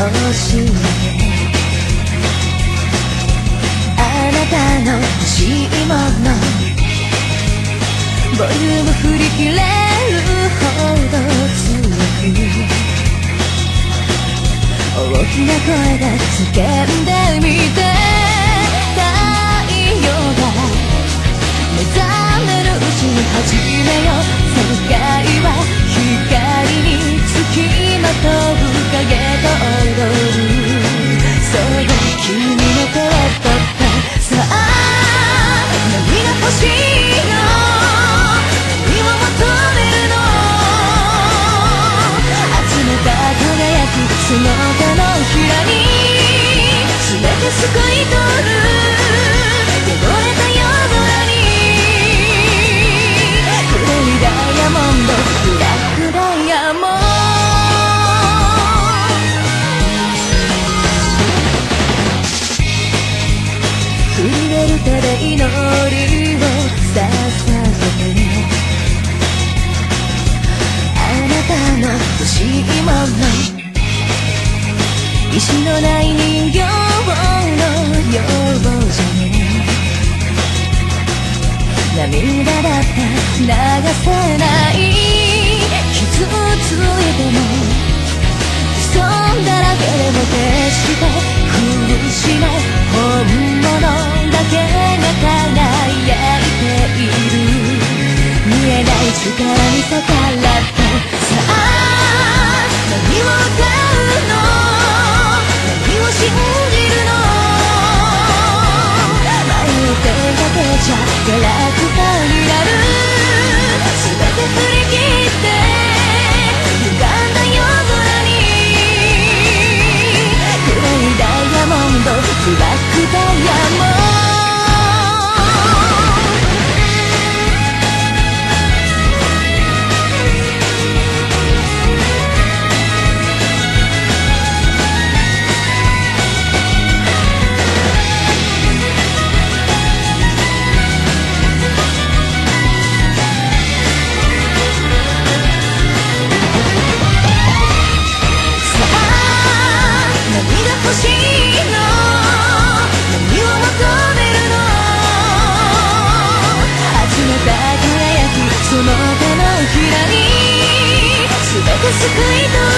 教えてあなたの欲しいものボリューム振り切れるほど強く大きな声で叫んでみて太陽が目覚めるうちに始めよう世界は光につきまとう影と踊るそう君の手を取ってさあ何が欲しいの何を求めるの集めた輝きその手のひらに全てすくい取る汚れた夜空に黒いダイヤモンドブラックダイヤモンド震える手で祈りを捧げてあなたの欲しいもの石のない人形の要望じゃね涙だって流せない傷ついてもそんだらけでも決して苦しない本物だけが輝いている見えない力に逆らってさあ何を歌うの何を信じるの迷ってだけじゃガラクタになる全て振り切って歪んだ夜空に黒いダイヤモンドブラックダイヤモンド欲しいの何を求めるの集めた輝きその手のひらに全て救いと